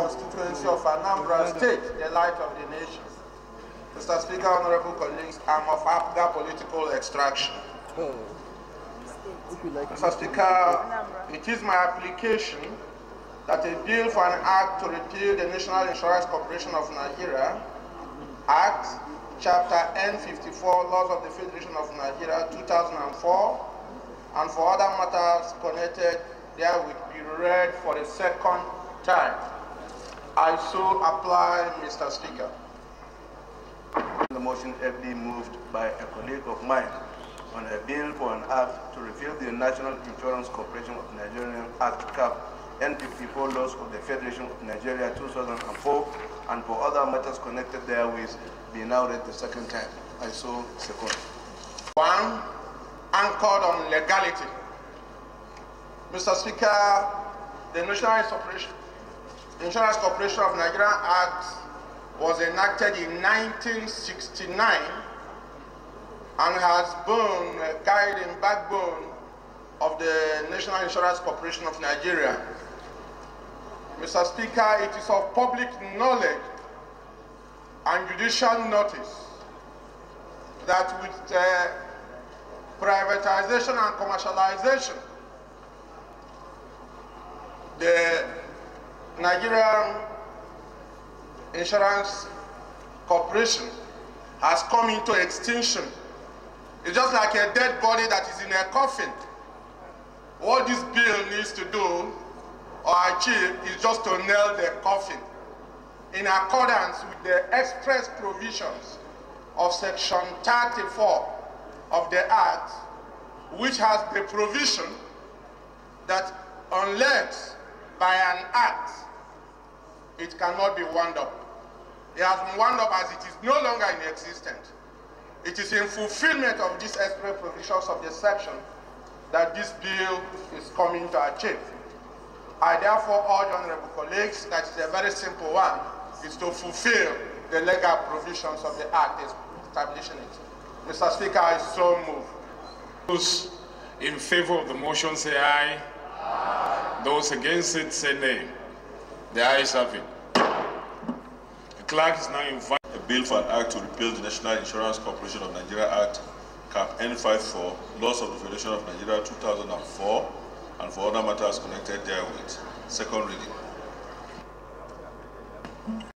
constituency of Anambra State, the light of the nation. Mr. Speaker, honorable colleagues, I'm of Afghan political extraction. Mr. Speaker, it is my application that a bill for an act to repeal the National Insurance Corporation of Nigeria Act, Chapter N54, Laws of the Federation of Nigeria, 2004, and for other matters connected therewith be read for the second time. I so apply, Mr. Speaker. The motion ably moved by a colleague of mine on a bill for an act to repeal the National Insurance Corporation of Nigeria Act, Cap N54, Laws of the Federation of Nigeria 2004, and for other matters connected therewith be now read the second time. I so second. One, anchored on legality. Mr. Speaker, the National Insurance Corporation of Nigeria Act was enacted in 1969 and has been a guiding backbone of the National Insurance Corporation of Nigeria. Mr. Speaker, it is of public knowledge and judicial notice that with privatization and commercialization, the Nigerian Insurance Corporation has come into extinction. It's just like a dead body that is in a coffin. What this bill needs to do or achieve is just to nail the coffin in accordance with the express provisions of Section 34 of the Act, which has the provision that unless by an act it cannot be wound up. It has been wound up as it is no longer in existence. It is in fulfillment of these express provisions of the section that this bill is coming to achieve. I therefore urge honorable colleagues that it's a very simple one, is to fulfill the legal provisions of the Act establishing it. Mr. Speaker, I so move. Those in favor of the motion say aye. Aye. Those against it say nay. The ayes have it. The clerk is now invited. A bill for an act to repeal the National Insurance Corporation of Nigeria Act, Cap N54, Laws of the Federation of Nigeria 2004, and for other matters connected therewith. Second reading.